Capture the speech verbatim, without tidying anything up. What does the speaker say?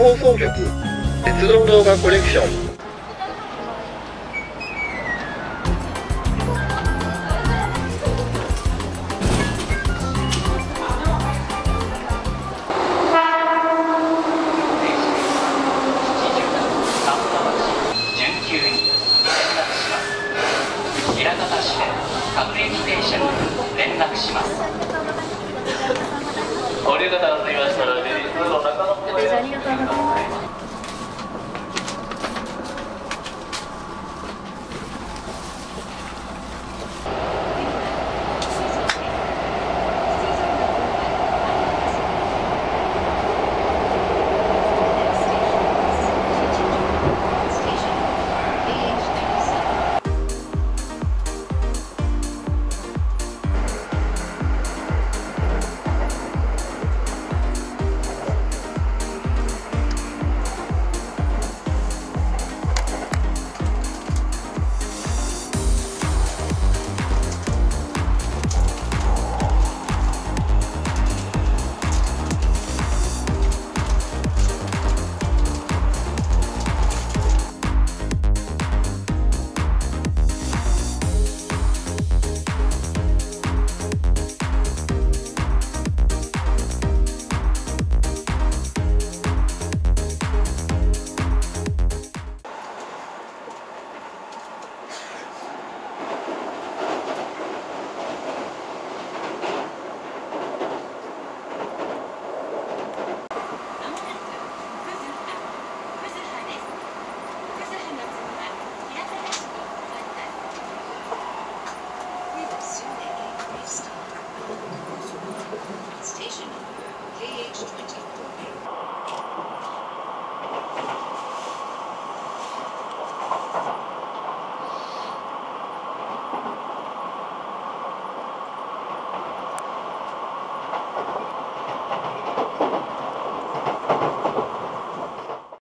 放送局鉄道動画コレクション。 枚方市で各駅停車に連絡します。ご利用方がありましたら、レディースの中野区で。